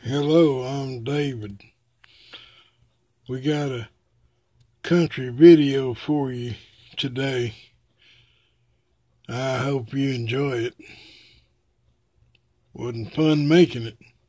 Hello, I'm David. We got a country video for you today. I hope you enjoy it. Wasn't fun making it.